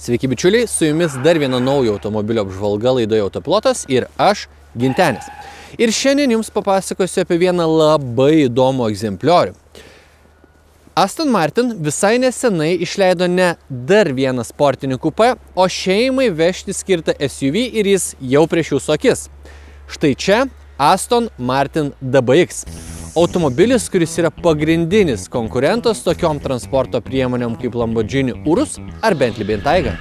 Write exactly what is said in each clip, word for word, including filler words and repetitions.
Sveiki bičiuliai, su jumis dar viena naujo automobilio apžvalga laidoje Autopilotas ir aš, Gintenis. Ir šiandien jums papasakosiu apie vieną labai įdomų egzempliorių. Aston Martin visai nesenai išleido ne dar vieną sportinį kupę, o šeimai vežti skirtą S U V ir jis jau prieš jūsų akis. Štai čia Aston Martin D B X. Automobilis, kuris yra pagrindinis konkurentas tokiom transporto priemonėm kaip Lamborghini Urus ar Bentley Bentayga.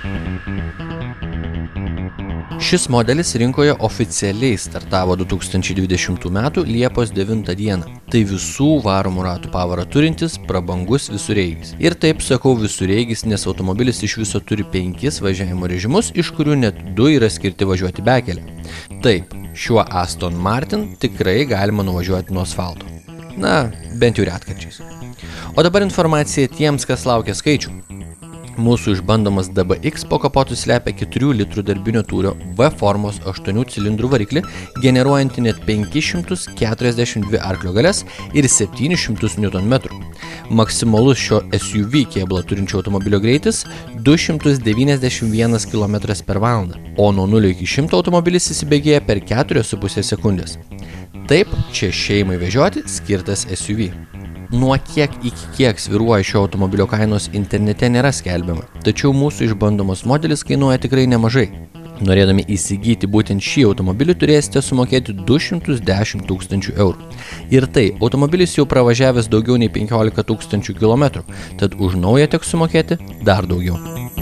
Šis modelis rinkoje oficialiai startavo du tūkstančiai dvidešimtų metų Liepos devintą dieną. Tai visų varomų ratų pavarą turintis prabangus visureigis. Ir taip sakau visureigis, nes automobilis iš viso turi penkis važiavimo režimus, iš kurių net du yra skirti važiuoti bekele. Taip, šiuo Aston Martin tikrai galima nuvažiuoti nuo asfalto. Na, bent jau retkarčiais. O dabar informacija tiems, kas laukia skaičių. Mūsų išbandomas D B X po kapotu slepia keturių litrų darbinio tūrio V formos aštuonių cilindrų variklį, generuojantį net penkis šimtus keturiasdešimt dvi arklio galias ir septynis šimtus niutonmetrų. Maksimalus šio S U V kėbulą turinčio automobilio greitis du šimtus devyniasdešimt vienas kilometras per valandą, o nuo nulio iki šimto automobilis įsibėgėja per keturias su pusė sekundės. Taip, čia šeimai vežioti skirtas S U V. Nuo kiek iki kiek svyruoja šio automobilio kainos internete nėra skelbiama, tačiau mūsų išbandomas modelis kainuoja tikrai nemažai. Norėdami įsigyti būtent šį automobilį turėsite sumokėti du šimtus dešimt tūkstančių eurų. Ir tai, automobilis jau pravažiavęs daugiau nei penkiolika tūkstančių kilometrų, tad už naują teks sumokėti dar daugiau.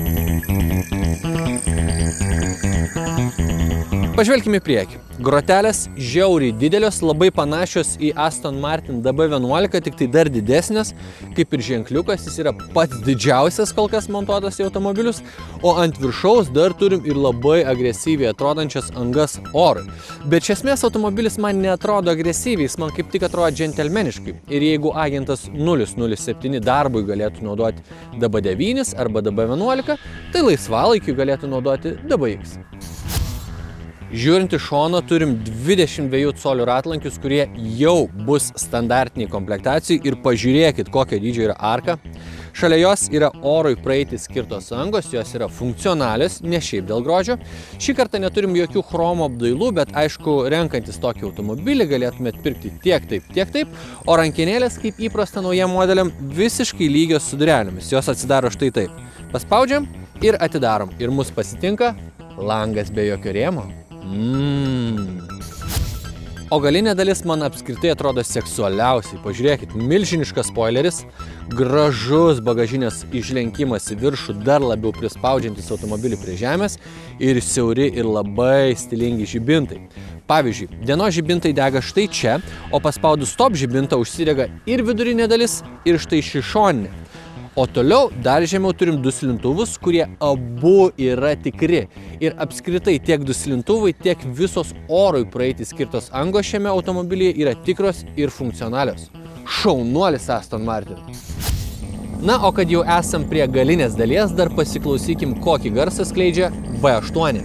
Pažvelkime į priekį. Grotelės žiauriai didelios, labai panašios į Aston Martin D B vienuolika, tik tai dar didesnės, kaip ir ženkliukas, jis yra pats didžiausias kol kas montuotas į automobilius, o ant viršaus dar turim ir labai agresyviai atrodančias angas orui. Bet iš esmės automobilis man neatrodo agresyviai, jis man kaip tik atrodo džentelmeniškai. Ir jeigu agentas nulis nulis septyni darbui galėtų naudoti D B devyni arba D B vienuolika, tai laisvalaikiu galėtų naudoti D B X. Žiūrint iš šono, turim dvidešimt dviejų colių ratlankius, kurie jau bus standartiniai komplektacijai ir pažiūrėkit, kokio dydžio yra arka. Šalia jos yra orui praeiti skirtos angos, jos yra funkcionalios, ne šiaip dėl grožio. Šį kartą neturim jokių chromo apdailų, bet aišku, renkantis tokį automobilį galėtumėt pirkti tiek taip, tiek taip, o rankenėlės, kaip įprasta naujiem modeliam, visiškai lygios su durelėmis. Jos atsidaro štai taip. Paspaudžiam ir atidarom. Ir mus pasitinka langas be jokio rėmo. Mm. O galinė dalis man apskritai atrodo seksualiausiai. Pažiūrėkit, milžiniškas spoileris, gražus bagažinės išlenkimas į viršų, dar labiau prispaudžiantis automobilį prie žemės ir siauri ir labai stilingi žibintai. Pavyzdžiui, dienos žibintai dega štai čia, o paspaudus stop žibintą užsidega ir vidurinė dalis, ir štai ši šoninė. O toliau dar žemiau turim du silintuvus, kurie abu yra tikri. Ir apskritai tiek du silintuvai, tiek visos orui praeiti skirtos angos šiame automobilyje yra tikros ir funkcionalios. Šaunuolis Aston Martin. Na, o kad jau esam prie galinės dalies, dar pasiklausykim, kokį garsą skleidžia V aštuoni.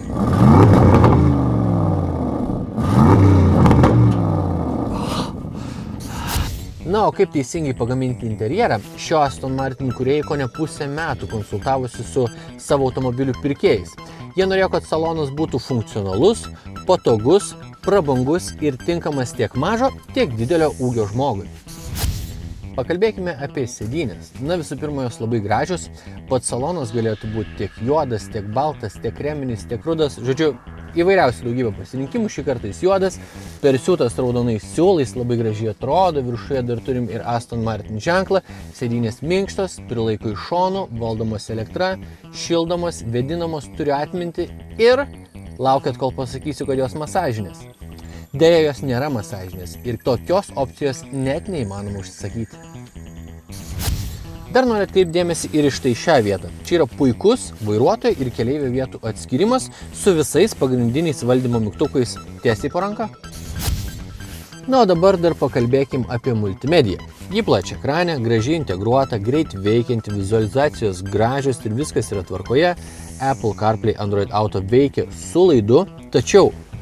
Na, o kaip teisingai pagaminti interjerą, šio Aston Martin kūrėjai kone pusę metų konsultavosi su savo automobilių pirkėjais. Jie norėjo, kad salonas būtų funkcionalus, patogus, prabangus ir tinkamas tiek mažo, tiek didelio ūgio žmogui. Pakalbėkime apie sėdynės. Na, visų pirma, jos labai gražios. Pats salonas galėtų būti tiek juodas, tiek baltas, tiek kreminis, tiek rudas. Žodžiu, įvairiausių daugybę pasirinkimų, šį kartą jis juodas, persiūtas raudonais siūlais, labai gražiai atrodo, viršuje dar turim ir Aston Martin ženklą, sėdynės minkštos, prilaiko iš šonų, valdomos elektra, šildomos, vėdinamos, turi atminti ir laukiat, kol pasakysiu, kad jos masažinės. Deja, jos nėra masažinės ir tokios opcijos net neįmanoma užsisakyti. Dar noriu atkreipti dėmesį ir iš tai šią vietą. Čia yra puikus vairuotojo ir keleivio vietų atskirimas su visais pagrindiniais valdymo mygtukais tiesiai po ranka. Na, o dabar dar pakalbėkim apie multimediją. Ji plačia ekranė, gražiai integruota, greit veikianti, vizualizacijos gražios ir viskas yra tvarkoje. Apple CarPlay Android Auto veikia su laidu, tačiau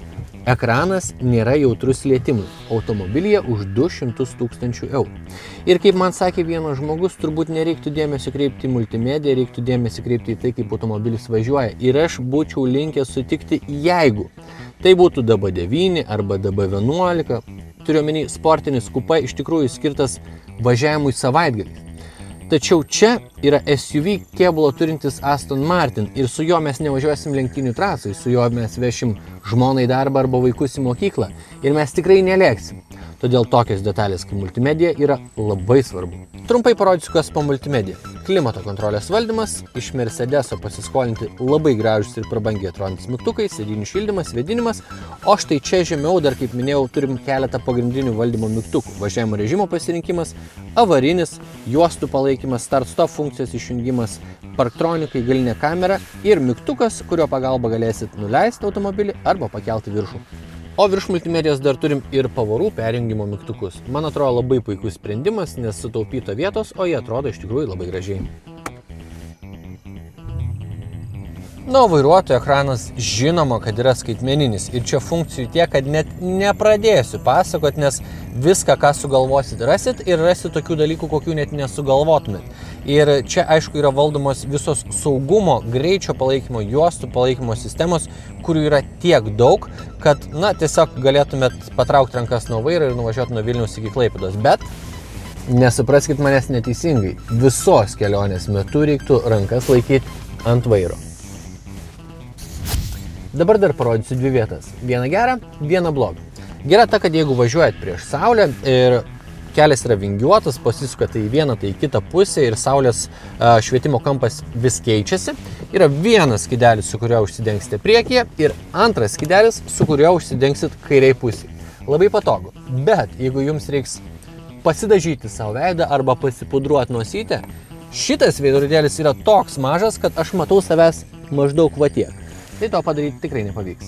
Ekranas nėra jautrus lietimui, automobilyje už du šimtus tūkstančių eurų. Ir kaip man sakė vienas žmogus, turbūt nereiktų dėmesio kreipti į multimediją, reiktų dėmesio kreipti į tai, kaip automobilis važiuoja. Ir aš būčiau linkęs sutikti, jeigu tai būtų D B devyni arba D B vienuolika, turiu omeny, sportinis kupa iš tikrųjų skirtas važiavimui savaitgaliais. Tačiau čia yra S U V kėbulo turintis Aston Martin ir su juo mes nevažiuosim lenktynių trasai, su juo mes vešim žmoną į darbą arba vaikus į mokyklą ir mes tikrai nelėksim. Todėl tokios detalės kaip multimedija yra labai svarbu. Trumpai parodysiu, kas po multimedija. Klimato kontrolės valdymas, iš Mercedeso pasiskolinti labai gražus ir prabangiai atrodantis mygtukai, sėdynių šildymas, vėdinimas, o štai čia žemiau dar, kaip minėjau, turim keletą pagrindinių valdymo mygtukų. Važiavimo režimo pasirinkimas, avarinis, juostų palaikymas, start-stop funkcijos išjungimas, parktronikai, galinė kamera ir mygtukas, kurio pagalba galėsit nuleisti automobilį arba pakelti viršų. O virš multimedijos dar turim ir pavarų perjungimo mygtukus. Man atrodo labai puikus sprendimas, nes sutaupyta vietos, o jie atrodo iš tikrųjų labai gražiai. Na, vairuotojo ekranas žinoma, kad yra skaitmeninis ir čia funkcijų tiek, kad net nepradėsiu pasakot, nes viską, ką sugalvosit, rasit ir rasit tokių dalykų, kokių net nesugalvotumėt. Ir čia, aišku, yra valdomos visos saugumo, greičio palaikymo, juostų palaikymo sistemos, kurių yra tiek daug, kad, na, tiesiog galėtumėt patraukti rankas nuo vairo ir nuvažiuoti nuo Vilniaus iki Klaipėdos. Bet nesupraskit manęs neteisingai, visos kelionės metu reiktų rankas laikyti ant vairo. Dabar dar parodysiu dvi vietas. Vieną gerą, vieną blogą. Gera ta, kad jeigu važiuojat prieš saulę ir kelias yra vingiuotas, pasisuka tai į vieną, tai į kitą pusę ir saulės švietimo kampas vis keičiasi. Yra vienas skydelis, su kuriuo užsidengsite priekyje ir antras skydelis, su kuriuo užsidengsit kairiai pusėje. Labai patogu. Bet jeigu jums reiks pasidažyti savo veidą arba pasipudruoti nosytę, šitas veidrodėlis yra toks mažas, kad aš matau savęs maždaug va tiek. Tai to padaryti tikrai nepavyks.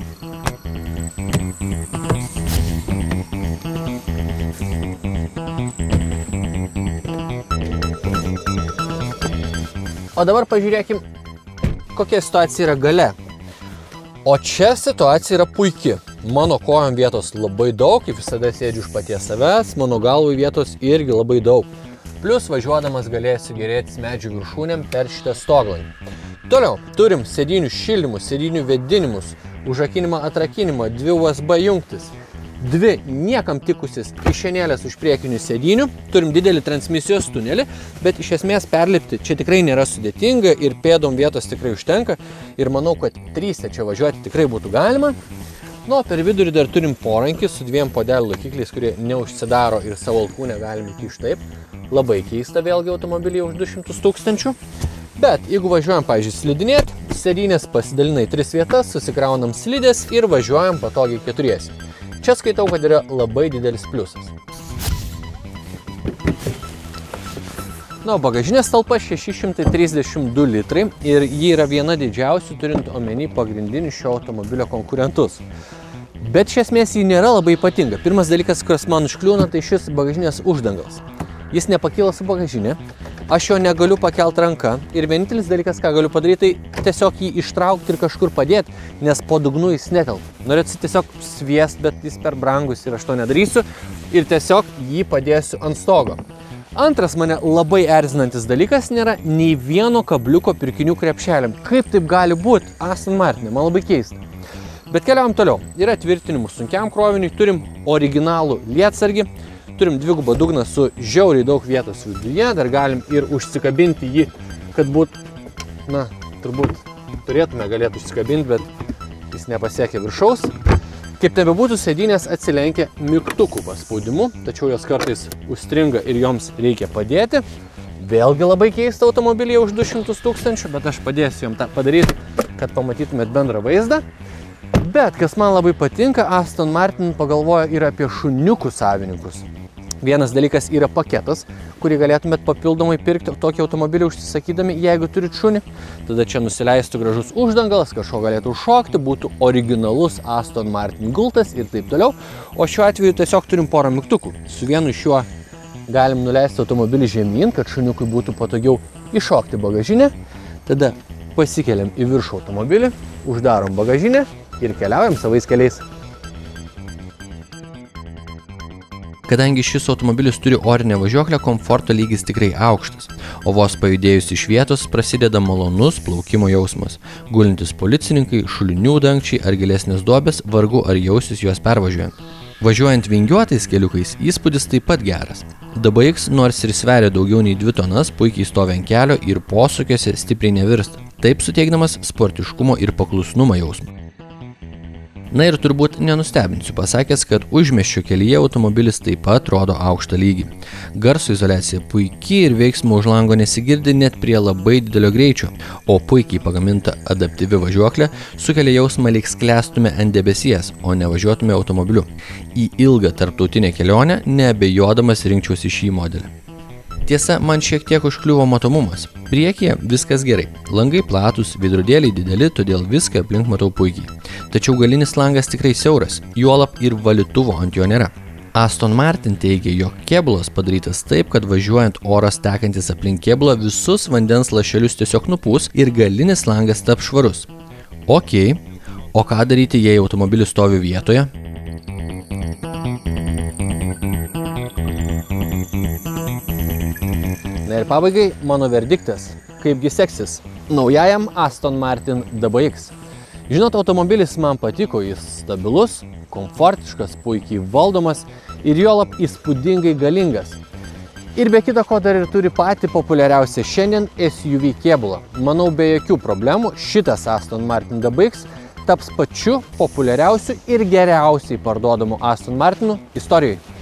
O dabar pažiūrėkim, kokia situacija yra gale. O čia situacija yra puiki. Mano kojom vietos labai daug, kaip visada sėdžiu už paties savęs, mano galvui vietos irgi labai daug. Plius važiuodamas galėsiu gerėtis medžių viršūnėm per šitą stoglankį. Toliau turim sėdynių šildymus, sėdynių vėdinimus, užrakinimą, atrakinimą, dvi U S B jungtis, dvi niekam tikusis kišenėlės už priekinių sėdynių, turim didelį transmisijos tunelį, bet iš esmės perlipti čia tikrai nėra sudėtinga ir pėdom vietos tikrai užtenka ir manau, kad tryse čia važiuoti tikrai būtų galima. Nu, per vidurį dar turim porankį su dviem podelių laikikliais, kurie neužsidaro ir savo alkūnę galime kišti taip. Labai keista vėlgi automobilyje už du šimtus tūkstančių. Bet jeigu važiuojam, pavyzdžiui, slidinėti, sėdynės pasidalina į tris vietas, susikraunam slidės ir važiuojam patogiai keturiesi. Čia skaitau, kad yra labai didelis pliusas. Na, bagažinės talpa šeši šimtai trisdešimt du litrai ir ji yra viena didžiausių, turint omeny pagrindinius šio automobilio konkurentus. Bet iš esmės ji nėra labai ypatinga. Pirmas dalykas, kuris man užkliūna, tai šis bagažinės uždangalas. Jis nepakyla su bagažinė, aš jo negaliu pakelti ranką ir vienintelis dalykas, ką galiu padaryti, tai tiesiog jį ištraukti ir kažkur padėti, nes po dugnu jis netelpa. Norėtų tiesiog sviest, bet jis per brangus ir aš to nedarysiu ir tiesiog jį padėsiu ant stogo. Antras mane labai erzinantis dalykas, nėra nei vieno kabliuko pirkinių krepšeliam. Kaip taip gali būti Aston Martin? Man labai keista. Bet keliaujam toliau. Yra tvirtinimų sunkiam kroviniui, turim originalų lietsargį. Turim dvigubą dugną su žiauriai daug vietos viduje, dar galim ir užsikabinti jį, kad būt, na, turbūt turėtume galėtų užsikabinti, bet jis nepasiekia viršaus. Kaip nebebūtų, sėdynės atsilenkia mygtukų paspaudimu, tačiau jos kartais užstringa ir joms reikia padėti. Vėlgi labai keista automobilyje už du šimtus tūkstančių, bet aš padėsiu jom tą padaryti, kad pamatytumėt bendrą vaizdą. Bet, kas man labai patinka, Aston Martin pagalvoja ir apie šuniukų savininkus. Vienas dalykas yra paketas, kurį galėtumėt papildomai pirkti tokį automobilį užsisakydami, jeigu turit šunį. Tada čia nusileistų gražus uždangalas, kažko galėtų šokti, būtų originalus Aston Martin gultas ir taip toliau. O šiuo atveju tiesiog turim porą mygtukų. Su vienu šiuo galim nuleisti automobilį žemyn, kad šuniukui būtų patogiau iššokti bagažinę. Tada pasikeliam į viršų automobilį, uždarom bagažinę ir keliaujam savais keliais. Kadangi šis automobilis turi orinę važiuoklę, komforto lygis tikrai aukštas, o vos pajudėjus iš vietos prasideda malonus plaukimo jausmas. Gulintys policininkai, šulinių dangčiai ar gilesnės duobės vargu ar jausis juos pervažiuojant. Važiuojant vingiuotais keliukais, įspūdis taip pat geras. D B X nors ir sveria daugiau nei dvi tonas, puikiai stovi ant kelio ir posūkiuose stipriai nevirsta, taip suteikdamas sportiškumo ir paklusnumo jausmą. Na ir turbūt nenustebinsiu pasakęs, kad užmiesčio kelyje automobilis taip pat rodo aukštą lygį. Garso izoliacija puikiai ir veiksmo už lango nesigirdi net prie labai didelio greičio, o puikiai pagaminta adaptyvi važiuoklė sukelia jausmą, lyg sklęstume ant debesies, o ne važiuotume automobiliu. Į ilgą tarptautinę kelionę neabejodamas rinkčiausi šį modelį. Tiesa, man šiek tiek užkliuvo matomumas. Priekyje viskas gerai. Langai platūs, veidrodėliai dideli, todėl viską aplink matau puikiai. Tačiau galinis langas tikrai siauras, juolab ir valytuvo ant jo nėra. Aston Martin teigia, jog kėbulas padarytas taip, kad važiuojant oras tekantis aplink kėbulą visus vandens lašelius tiesiog nupūs ir galinis langas taps švarus. Ok, o ką daryti, jei automobilis stovi vietoje? Na ir pabaigai mano verdiktas, kaipgi seksis naujajam Aston Martin D B X. Žinot, automobilis man patiko, jis stabilus, komfortiškas, puikiai valdomas ir juolab įspūdingai galingas. Ir be kita ko dar ir turi patį populiariausią šiandien S U V kėbulą. Manau, be jokių problemų šitas Aston Martin D B X taps pačiu populiariausiu ir geriausiai parduodamu Aston Martinu istorijoje.